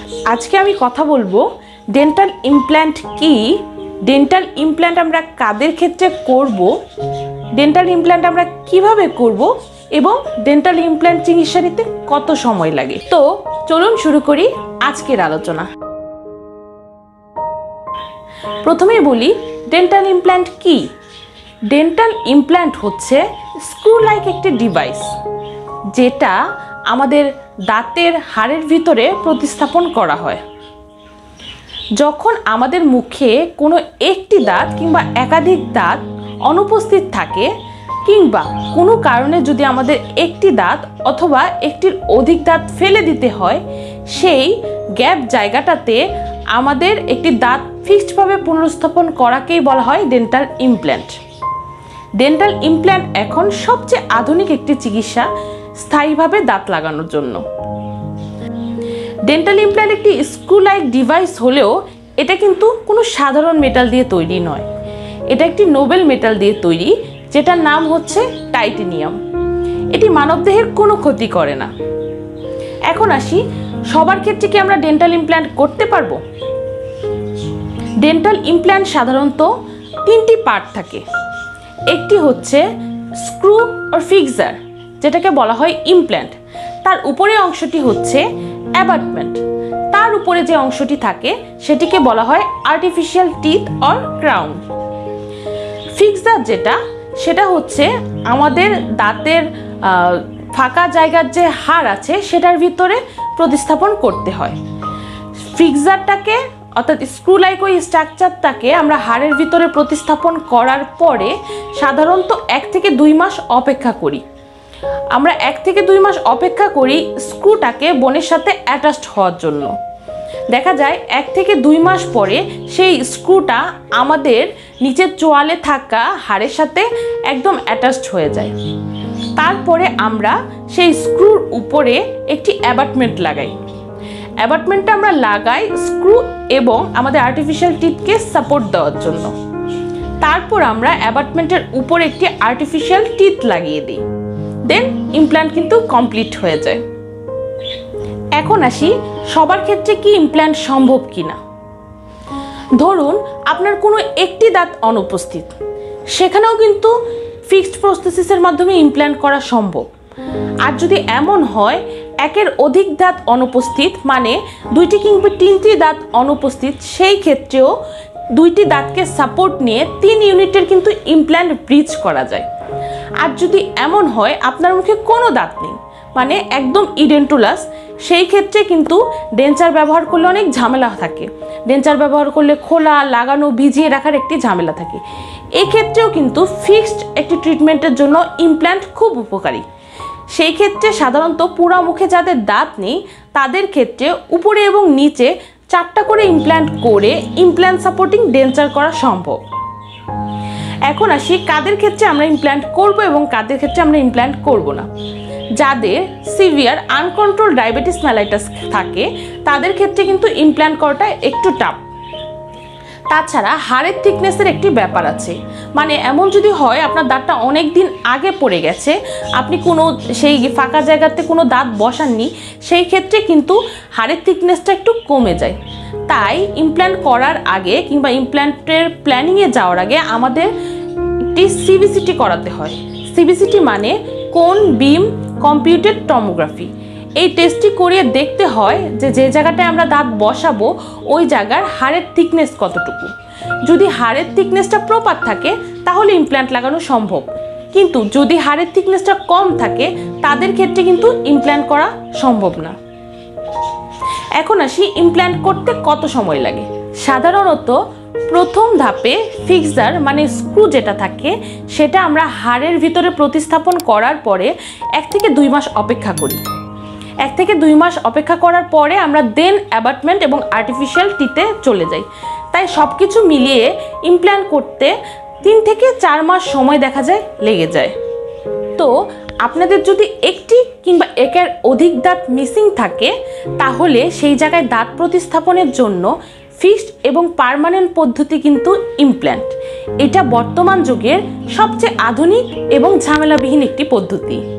আজকে আমি কথা বলবো ডেন্টাল ইমপ্ল্যান্ট কি, ডেন্টাল ইমপ্ল্যান্ট আমরা কাদের ক্ষেত্রে করব, ডেন্টাল ইমপ্ল্যান্ট আমরা কিভাবে করব এবং ডেন্টাল ইমপ্ল্যান্ট চিকিৎসা নিতে কত সময় লাগে। তো চলুন শুরু করি আজকের আলোচনা। প্রথমেই বলি ডেন্টাল ইমপ্ল্যান্ট কি। ডেন্টাল ইমপ্ল্যান্ট হচ্ছে স্ক্রু লাইক একটি ডিভাইস, যেটা আমাদের দাঁতের হাড়ের ভিতরে প্রতিস্থাপন করা হয়। যখন আমাদের মুখে কোনো একটি দাঁত কিংবা একাধিক দাঁত অনুপস্থিত থাকে, কিংবা কোনো কারণে যদি আমাদের একটি দাঁত অথবা একটির অধিক দাঁত ফেলে দিতে হয়, সেই গ্যাপ জায়গাটাতে আমাদের একটি দাঁত ফিক্সডভাবে পুনরুস্থাপন করাকেই বলা হয় ডেন্টাল ইমপ্ল্যান্ট। ডেন্টাল ইমপ্ল্যান্ট এখন সবচেয়ে আধুনিক একটি চিকিৎসা স্থায়ীভাবে দাঁত লাগানোর জন্য। ডেন্টাল ইমপ্ল্যান্ট একটি স্ক্রু লাইক ডিভাইস হলেও এটা কিন্তু কোনো সাধারণ মেটাল দিয়ে তৈরি নয়। এটা একটি নোবেল মেটাল দিয়ে তৈরি, যেটার নাম হচ্ছে টাইটেনিয়াম। এটি মানবদেহের কোনো ক্ষতি করে না। এখন আসি, সবার ক্ষেত্রে কি আমরা ডেন্টাল ইমপ্ল্যান্ট করতে পারবো? ডেন্টাল ইমপ্ল্যান্ট সাধারণত তিনটি পার্ট থাকে। একটি হচ্ছে স্ক্রু অর ফিক্সার, যেটাকে বলা হয় ইমপ্ল্যান্ট। তার উপরের অংশটি হচ্ছে অ্যাবাটমেন্ট। তার উপরে যে অংশটি থাকে সেটিকে বলা হয় artificial teeth or crown. Fixer সেটা হচ্ছে আমাদের দাঁতের ফাঁকা জায়গার যে হাড় আছে সেটার ভিতরে প্রতিস্থাপন করতে হয়। ফিক্সারটাকে অর্থাৎ স্ক্রু লাইক ওই স্ট্রাকচারটাকে আমরা হাড়ের ভিতরে প্রতিস্থাপন করার পরে সাধারণত 1 থেকে 2 মাস অপেক্ষা করি। আমরা 1 থেকে 2 মাস অপেক্ষা করি স্ক্রুটাকে বোনের সাথে অ্যাটাচড হওয়ার জন্য। দেখা যায় 1 থেকে 2 মাস পরে সেই স্ক্রুটা আমাদের নিচের চোয়ালে থাকা হাড়ের সাথে একদম অ্যাটাচড হয়ে যায়। তারপরে আমরা সেই স্ক্রুর উপরে একটি অ্যাবাটমেন্ট লাগাই। অ্যাবাটমেন্টটা আমরা লাগাই স্ক্রু এবং আমাদের আর্টিফিশিয়াল টিথকে সাপোর্ট দেওয়ার জন্য। তারপর আমরা অ্যাবাটমেন্টের উপরে একটি আর্টিফিশিয়াল টিথ লাগিয়ে দিই। দেন ইমপ্ল্যান্ট কিন্তু কমপ্লিট হয়ে যায়। এখন আসি, সবার ক্ষেত্রে কি ইমপ্ল্যান্ট সম্ভব কিনা। ধরুন আপনার কোনো একটি দাঁত অনুপস্থিত, সেখানেও কিন্তু ফিক্সড প্রস্থেসিসের মাধ্যমে ইমপ্ল্যান্ট করা সম্ভব। আর যদি এমন হয় একের অধিক দাঁত অনুপস্থিত, মানে 2টি কিংবা 3টি দাঁত অনুপস্থিত, সেই ক্ষেত্রেও 2টি দাঁতকে সাপোর্ট নিয়ে 3 ইউনিটের কিন্তু ইমপ্ল্যান্ট ব্রিজ করা যায়। আর যদি এমন হয় আপনার মুখে কোনো দাঁত নেই, মানে একদম ইডেন্টুলাস, সেই ক্ষেত্রে কিন্তু ডেঞ্চার ব্যবহার করলে অনেক ঝামেলা থাকে। ডেঞ্চার ব্যবহার করলে খোলা, লাগানো, ভিজিয়ে রাখার একটি ঝামেলা থাকে। এক্ষেত্রেও কিন্তু ফিক্সড একটি ট্রিটমেন্টের জন্য ইমপ্ল্যান্ট খুব উপকারী। সেই ক্ষেত্রে সাধারণত পুরা মুখে যাদের দাঁত নেই তাদের ক্ষেত্রে উপরে এবং নিচে 4টা করে ইমপ্ল্যান্ট করে ইমপ্ল্যান্ট সাপোর্টিং ডেঞ্চার করা সম্ভব। এখন আসি কাদের ক্ষেত্রে আমরা ইমপ্ল্যান্ট করব এবং কাদের ক্ষেত্রে আমরা ইমপ্ল্যান্ট করব না। যাদের সিভিয়ার আনকন্ট্রোল ডায়াবেটিস মেলাইটাস থাকে তাদের ক্ষেত্রে কিন্তু ইমপ্ল্যান্ট করাটা একটু টাফ। তাছাড়া হাড়ের থিকনেসের একটি ব্যাপার আছে, মানে এমন যদি হয় আপনার দাঁতটা অনেক দিন আগে পড়ে গেছে, আপনি কোনো সেই ফাঁকা জায়গাতে কোনো দাঁত বসাননি, সেই ক্ষেত্রে কিন্তু হাড়ের থিকনেসটা একটু কমে যায়। তাই ইমপ্ল্যান্ট করার আগে কিংবা ইমপ্ল্যান্টের প্ল্যানিংয়ে যাওয়ার আগে আমাদের একটি সিবিসিটি করাতে হয়। সিবিসিটি মানে কোন বিম কম্পিউটেড টমোগ্রাফি। এই টেস্টটি করিয়ে দেখতে হয় যে জায়গাটায় আমরা দাঁত বসাবো ওই জায়গার হাড়ের থিকনেস কতটুকু। যদি হাড়ের থিকনেসটা প্রপার থাকে তাহলে ইমপ্ল্যান্ট লাগানো সম্ভব, কিন্তু যদি হাড়ের থিকনেসটা কম থাকে তাদের ক্ষেত্রে কিন্তু ইমপ্ল্যান্ট করা সম্ভব না। এখন আসি ইমপ্ল্যান্ট করতে কত সময় লাগে। সাধারণত প্রথম ধাপে ফিক্সার মানে স্ক্রু যেটা থাকে সেটা আমরা হাড়ের ভিতরে প্রতিস্থাপন করার পরে 1 থেকে 2 মাস অপেক্ষা করি। 1 থেকে 2 মাস অপেক্ষা করার পরে আমরা দেন অ্যাবাটমেন্ট এবং আর্টিফিশিয়াল টিথে চলে যাই। তাই সব কিছু মিলিয়ে ইমপ্ল্যান্ট করতে 3 থেকে 4 মাস সময় দেখা যায় লেগে যায়। তো আপনাদের যদি একটি কিংবা একের অধিক দাঁত মিসিং থাকে তাহলে সেই জায়গায় দাঁত প্রতিস্থাপনের জন্য ফিক্সড এবং পার্মানেন্ট পদ্ধতি কিন্তু ইমপ্ল্যান্ট। এটা বর্তমান যুগের সবচেয়ে আধুনিক এবং ঝামেলাবিহীন একটি পদ্ধতি।